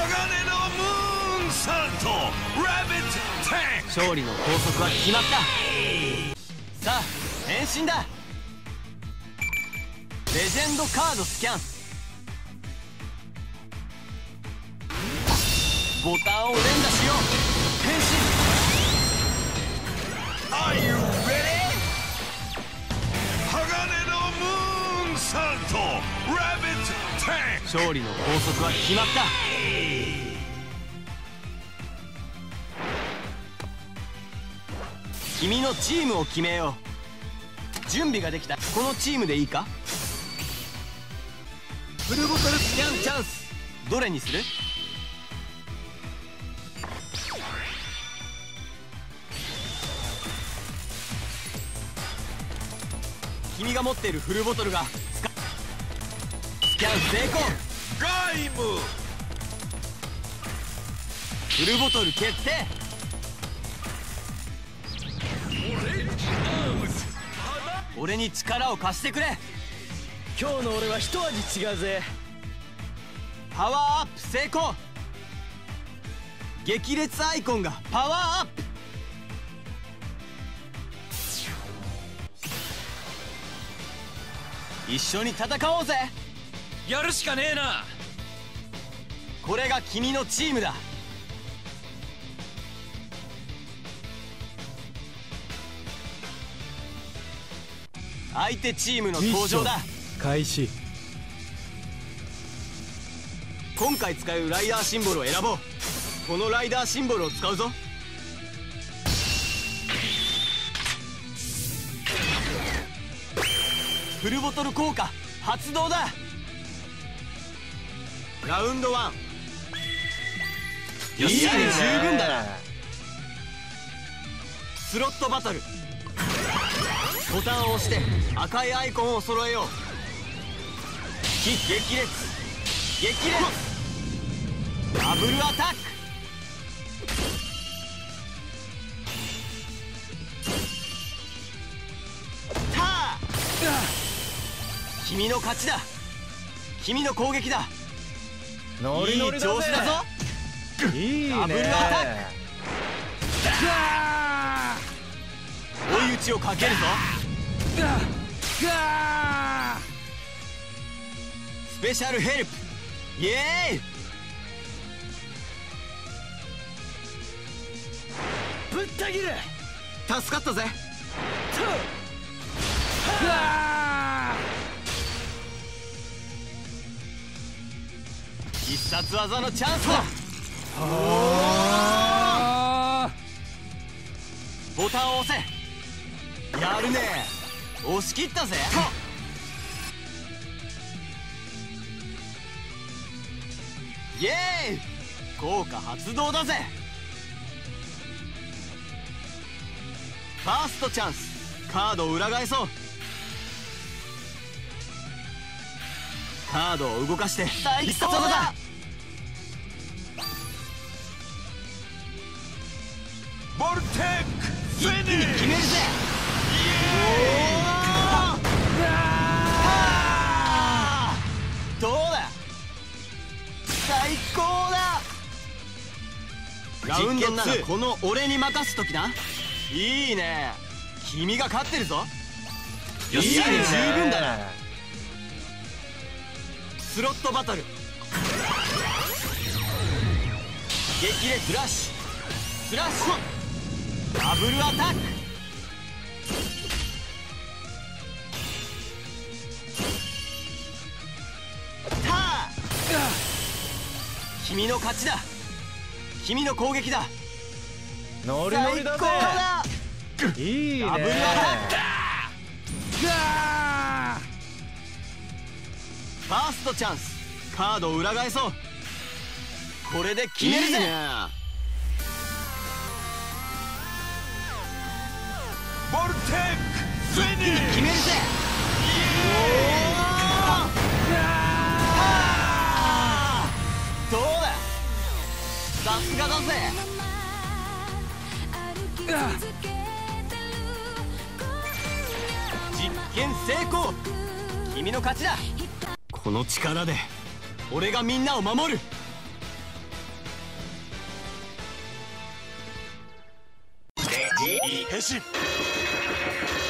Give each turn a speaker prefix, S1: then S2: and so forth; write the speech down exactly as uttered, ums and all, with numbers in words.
S1: 鋼のムーンサルトラビットタンク。
S2: 勝利の法則は決まった。さあ変身だ。レジェンドカードスキャン。ボタンを連打しよう。変身。
S1: Are you ready? 鋼のムーンサルトラビットタンク。
S2: 勝利の法則は決まった。君のチームを決めよう。準備ができた。このチームでいいか。フルボトルスキャンチャンス。どれにする？君が持っているフルボトルがスカスキャン成功。
S1: ガイム。
S2: フルボトル決定。俺に力を貸してくれ。
S3: 今日の俺は一味違うぜ。
S2: パワーアップ成功。激烈アイコンがパワーアップ。一緒に戦おうぜ。
S3: やるしかねえな。
S2: これが君のチームだ。相手チームの登場だ。
S3: 開始。
S2: 今回使うライダーシンボルを選ぼう。このライダーシンボルを使うぞ。フルボトル効果発動だ。ラウンドワン。よし、十分だな。スロットバトル。ボタンを押して赤いアイコンを揃えよう。激烈激烈ダブルアタック。ター。君の勝ちだ。君の攻撃だ。
S3: ノリノリだぜ。
S2: いい調子だぞ。
S3: いいね。
S2: ダブルアタック。追い打ちをかけるぞ。スペシャルヘルプ。イエーイ。
S3: ぶった切る。
S2: 助かったぜ。必殺技のチャンスだ。ボタンを押せ。やるね。押し切ったぜ。イエーイ。効果発動だぜ。ファーストチャンス。カードを裏返そう。カードを動かして必殺技だ。
S1: ボルテック
S2: 一気に決めるぜ。どうだ。最高だ。ラウンドならこの俺に任す時だ。いいね。君が勝ってるぞ。よし、十分だな。スロットバトル。激烈フラッシュスラッシュダブルアタック。ター。君の勝ちだ。君の攻撃だ。
S3: ノリノリだぜ。いいね。
S2: ダブルアタック。ファーストチャンス。カードを裏返そう。これで決めるぜ。いいね。
S1: ボルテック
S2: 一気に決めるぜ。どうだ。さすがだぜ。実験成功。君の勝ちだ。この力で俺がみんなを守る。
S1: 変身。